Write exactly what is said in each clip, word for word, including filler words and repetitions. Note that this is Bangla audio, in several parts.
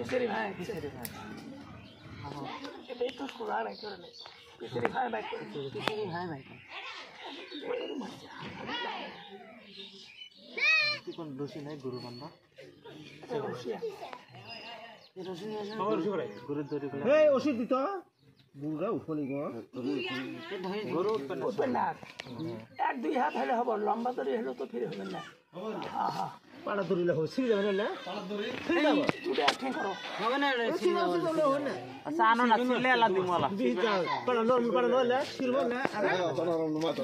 পিছেরি ভাই পিছেরি ভাই এটাই তো স্কুল আর করে নেই পিছেরি ভাই ভাই পিছেরি ভাই ভাই কি কোন দোষী নাই গুরু বান্ধব রশিয়া রশিয়া খবর শুভ রে গুরু দড়ি বলে এই ওষুধ দিত বুড়া উঠলি গো গুরু উঠবেন না এক দুই হাত হলে হবে লম্বা দড়ি হলে তো ফিরে হবেন না হ্যাঁ হ্যাঁ পাড়া দড়িলে হবে ছিঁড়ে যাবে না পাড়া দড়ি ছিঁড়ে যাবে দুটো একঠিন করো হবে না রে আচ্ছা আনো না ছিলে আলা দিমলা বিজা পাড়া নরম পাড়া নলে ছিড়বো না আরে নরম মাতো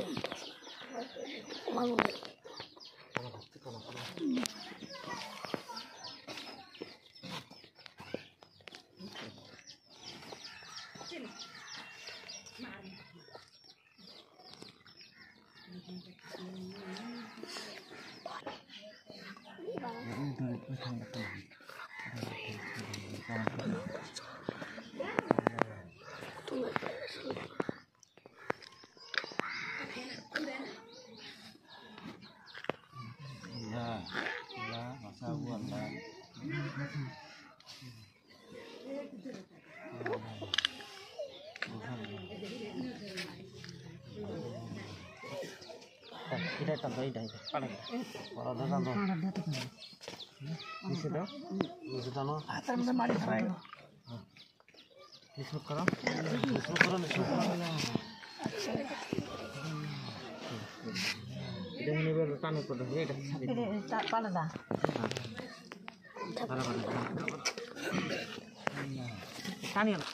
এটা টান দাও এটা পাড়া পাড়া দাও দাও নিচে দাও নিচে দাও হাতের মধ্যে মারি খাই নিচে করো নিচে করো নিচে করো এটা নিয়ে বের টানে করো এটা পালা দা পাড়া পাড়া টানি না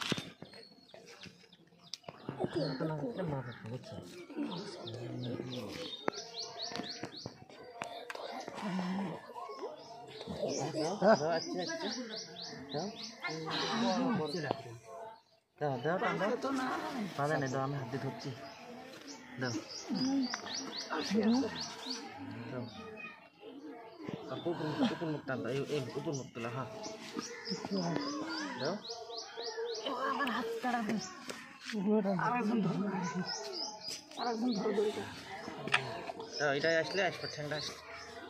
আচ্ছা আচ্ছা দাও দাও দাও তো না পাদা নেই দাও আমি হাত দিয়ে ধরছি দাও দাও উপর উপর মুখ টান দাও এই উপর মুখ তোলা হ্যাঁ দাও আমার হাত তাড়া দে আরেকজন ধরো আরেকজন ধরো দড়িটা দাও এটাই আসলে আসবে ঠ্যাংটা আসলে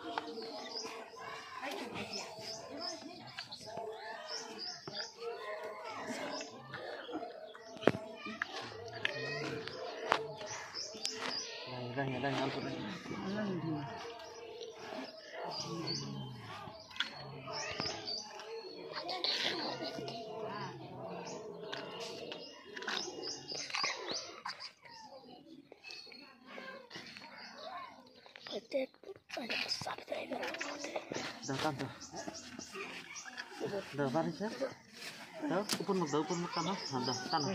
Rangnya, rangnya, ampun rangnya. Dah, dah, dah. Dah, baris ya. Dah, upun muk, dah, upun muk tanah. Dah, tanah.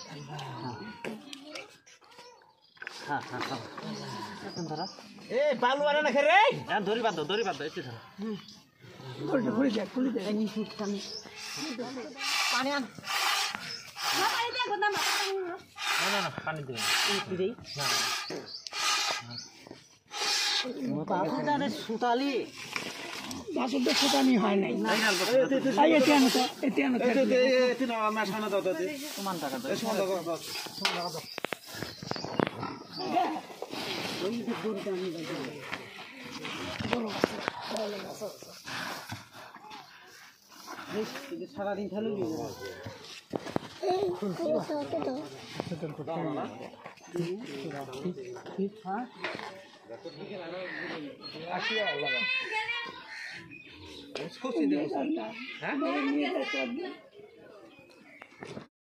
হ্যাঁ হ্যাঁ হ্যাঁ ধরো এ বালু আনে না খেরে হ্যাঁ দড়ি বাঁধো দড়ি বাঁধো এসে ধরো দড়িটা খুলে দেখ খুলে দেখ পানি আন না না না পানি দিই দিই না সুতালি বাসুদের ফুটানি হয় নাই এই এতে আনো তো এতে আনো এতে না আমরা সামনে দাও দাও সমান টাকা দাও সমান দাও দাও সমান টাকা দাও ওই যে দড়িটা আমি দাও বলো বলো এই সারাদিন খেলে এই কোথাতে দাও ঠিক হ্যাঁ আসিয়া লাগা उसको सीधे হ্যাঁ